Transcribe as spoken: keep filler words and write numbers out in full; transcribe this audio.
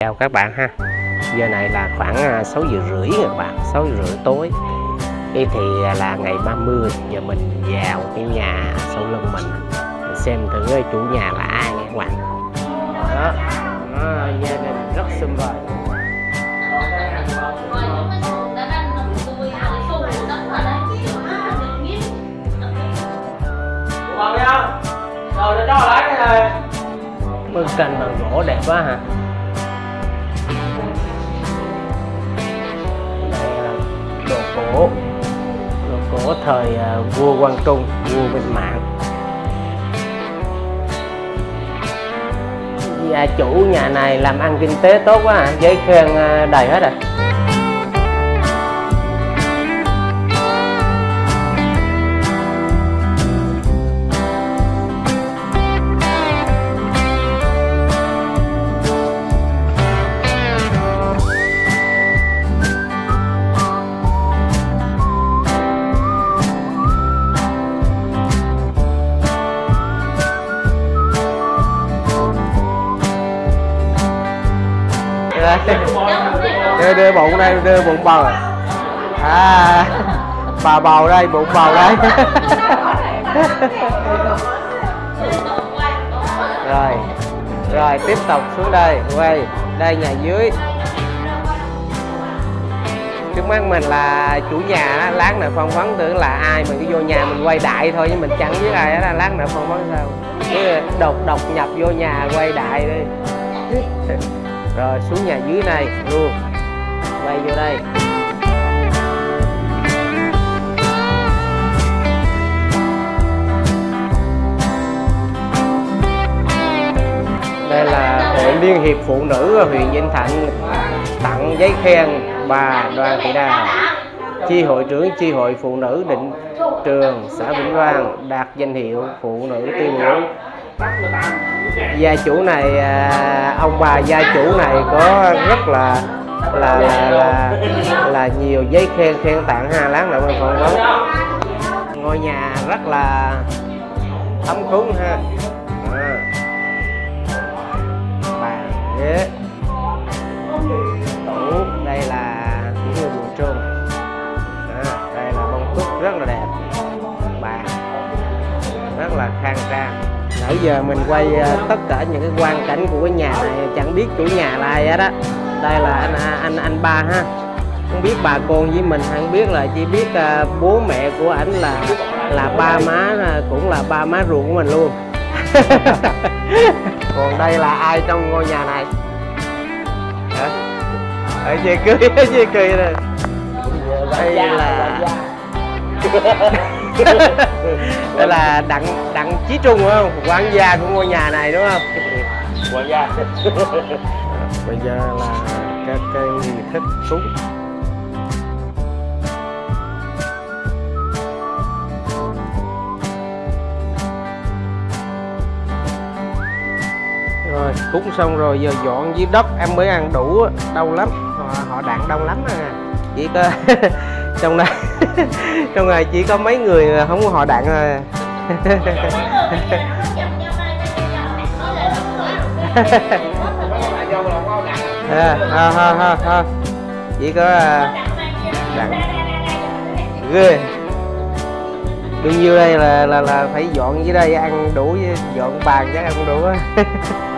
chào các bạn ha. Giờ này là khoảng sáu giờ rưỡi các bạn, sáu giờ rưỡi tối. Đây thì là ngày ba mươi, giờ mình vào cái nhà sau lưng mình xem thử chủ nhà là ai nha các bạn. Đó, nó gia đình rất sum vầy. Rồi nó cho lại cái này. Bức tranh bằng gỗ đẹp quá hả? Đồ cổ, đồ cổ thời uh, vua Quang Trung, vua Minh Mạng. Gia chủ nhà này làm ăn kinh tế tốt quá à, giấy khen uh, đầy hết à. đưa đưa bụng đây, đưa bụng bầu à, bà bầu đây, bụng bầu đây. rồi rồi tiếp tục xuống đây, quay đây nhà dưới. Trước mắt mình là chủ nhà đó, lát nữa phỏng vấn tưởng là ai, mình cứ vô nhà mình quay đại thôi nhưng mình chẳng biết ai đó, lát nữa phỏng vấn sao cứ đột đột nhập vô nhà quay đại đi. Rồi xuống nhà dưới này luôn, quay vô đây. Đây là Hội Liên hiệp Phụ nữ huyện Vĩnh Thạnh tặng giấy khen bà Đoàn Thị Đào, chi hội trưởng chi hội phụ nữ Định Trường xã Vĩnh Quang, đạt danh hiệu phụ nữ tiêu biểu. Gia chủ này, ông bà gia chủ này có rất là là là, là, là nhiều giấy khen khen tặng ha, lát nữa mình phỏng vấn. Ngôi nhà rất là ấm cúng ha. À. Bàn ghế, tủ, đây là những người buồn trung. À, đây là bông cúc rất là đẹp, bàn rất là khang trang. Nãy giờ mình quay tất cả những cái quang cảnh của cái nhà này, chẳng biết chủ nhà là ai hết á. Đây là anh anh anh ba ha, không biết bà con với mình không biết, là chỉ biết uh, bố mẹ của ảnh là là ba má, cũng là ba má ruột của mình luôn. Còn đây là ai trong ngôi nhà này? Ở chơi cười, chơi cười này. Đây là đây là Đặng Đặng Chí Trung phải không? Quản gia của ngôi nhà này đúng không? Quản gia. Bây giờ là các cái nghi thức cúng. Rồi cúng xong rồi giờ dọn dưới đất em mới ăn đủ, đông lắm, họ, họ đạn đông lắm à. Chỉ có trong này trong này chỉ có mấy người không có họ đạn thôi. À, ha, ha, ha, ha. Chỉ có đạn ghê. Bao nhiêu đây là là là phải dọn dưới đây ăn đủ, dọn bàn chắc ăn đủ á.